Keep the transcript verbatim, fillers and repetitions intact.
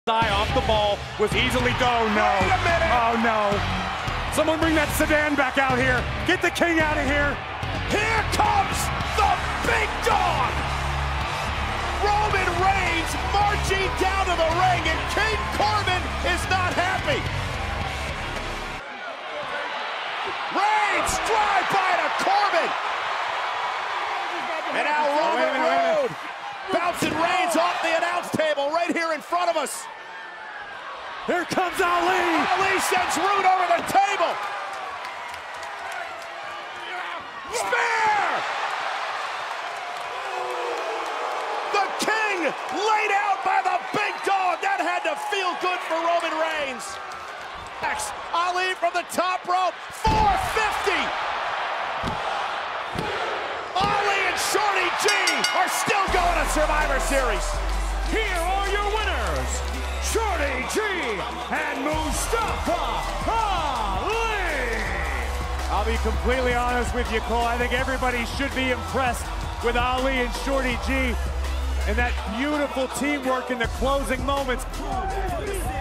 Eye off the ball was easily oh no. Wait a minute. Oh no. Someone bring that sedan back out here. Get the king out of here. Here comes the big dog. Roman Reigns marching down to the ring, and King Corbin is not happy. Reigns drive by to Corbin. And now Roman Road bouncing Reigns off the announce table right here in front of us. Here comes Ali. Ali sends Roode over the table. Spear! The king laid out by the big dog. That had to feel good for Roman Reigns. Next, Ali from the top rope, four fifty. Ali and Shorty G are still going to Survivor Series. Here are your winners, Shorty G and Mustafa Ali. I'll be completely honest with you, Cole. I think everybody should be impressed with Ali and Shorty G and that beautiful teamwork in the closing moments.